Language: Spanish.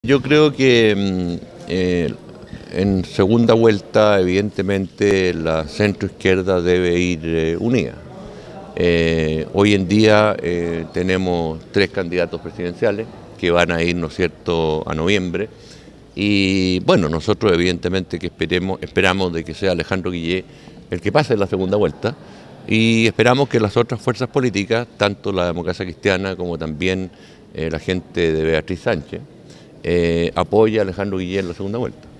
Yo creo que en segunda vuelta, evidentemente, la centroizquierda debe ir unida. Hoy en día tenemos tres candidatos presidenciales que van a ir, ¿no es cierto?, a noviembre. Y bueno, nosotros evidentemente que esperamos de que sea Alejandro Guillé el que pase en la segunda vuelta y esperamos que las otras fuerzas políticas, tanto la Democracia Cristiana como también la gente de Beatriz Sánchez, apoya a Alejandro Guillé en la segunda vuelta.